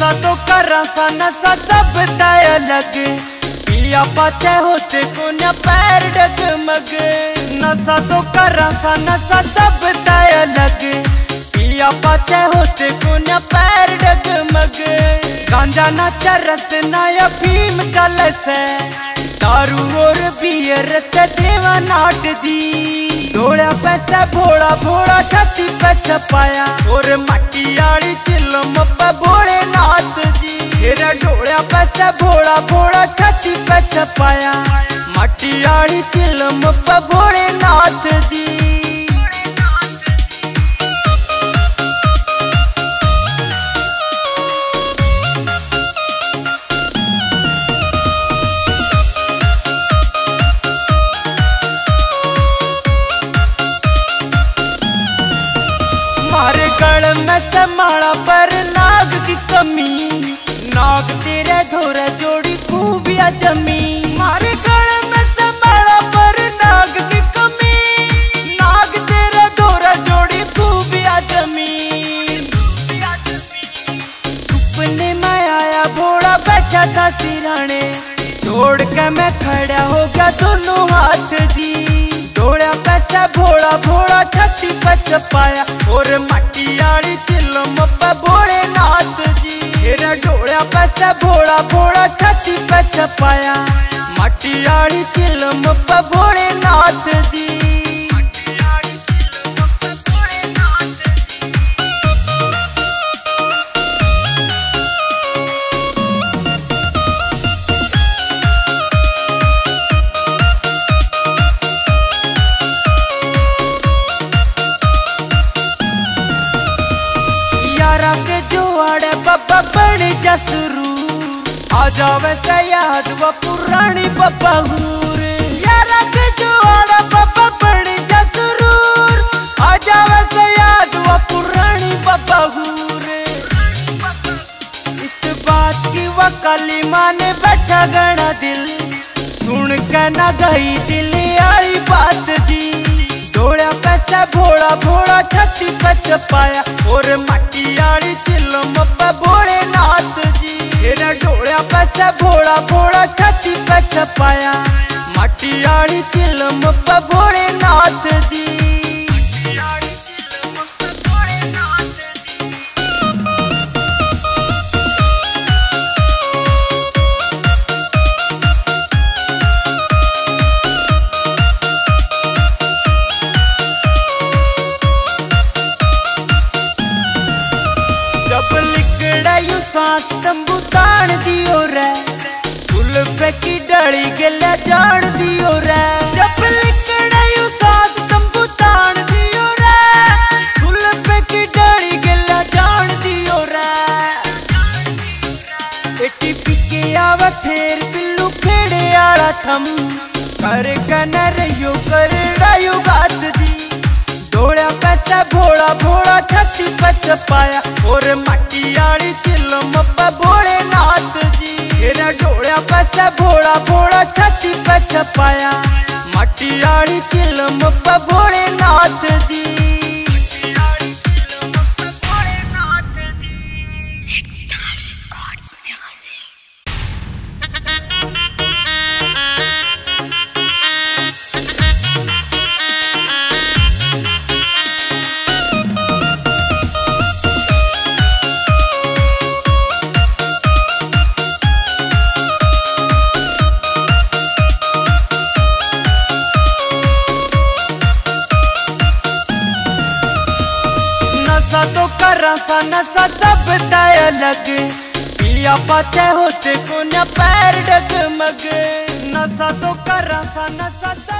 नशा तो करा सा नशा सब तय अलग, पिया पाते होते को न पैर डगमग। नशा तो करा सा नशा सब तय अलग, पिया पाते होते को न पैर डगमग। गांजा ना चरस ना अफीम चल से, दारू और बियर से देवा नाट दी। दौड़ा पैसा भोड़ा भोड़ा छाती पे छपाया, और मट्टी आड़ी चिलम पे भोले नाथ जी। तेरा डोड़ा पैसा भोड़ा भोड़ा छाती पे छपाया, मट्टी आड़ी चिलम पे भोले नाथ जी। मारे गल में समाड़ा पर नाग की कमी, नाग तेरे धोरे जोड़ी खूबिया जमी। मारे गल में समाड़ा पर नाग की कमी, नाग तेरे धोरे जोड़ी खूबिया जमी। सुपने में आया भोला बैठा था सिराने, जोड़ के मैं खड़ा हो गया दोनों हाथ दी। दौड़ा पैसा भोड़ा भोड़ा छाती पे छपाया, और मट्टी आड़ी चिलम पे भोले नाथ जी। तेरा डोड़ा पैसा भोड़ा भोड़ा छाती पे छपाया, मट्टी आड़ी चिलम पे भोले नाथ जी। यारा के जोड़े बाबा बड़ी जसरू, आ जावे से याद वो पुरानी बबहूर। यारा के जोड़े बाबा बड़ी जसरू, आ जावे से याद वो पुरानी बबहूर। इस बात की वकाली माने बैठा गणा दिल, सुन के न गई दिल आई बात जी। दौड़ा पैसा भोड़ा भोड़ा छाती पे छपाया, और मट्टी आड़ी चिलम पे भोले नाथ जी। तेरा डोड़ा पैसा भोड़ा भोड़ा छाती पे छपाया, मट्टी आड़ी चिलम पे भोले नाथ जी। जब लिकड़ा यू सांस तंबू तान दियो रे, फूल पे की डाली गला जान दियो रे। जब लिकड़ा यू सांस तंबू तान दियो रे, फूल पे की डाली गला जान दियो रे। एटी पिके आवा फेर पिल्लू खेड़े आला थम, कर कन रहियो कर डायू गात दी। दौड़ा पैसा भोड़ा भोड़ा छाती पे छपाया, और मट्टी आड़ी चिलम पे भोले नाथ जी। तेरा डोड़ा पैसा भोड़ा भोड़ा छाती पे छपाया, मट्टी आड़ी चिलम पे भोले नाथ जी। नशा तो करा सा नशा सब तय अलग, पिया पाते होते को न पैर डगमग। नशा तो करा सा नशा